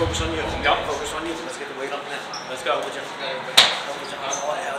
focus on you. Yep. Focus on you. Let's get the weight up now. Let's go. Put your hand on it.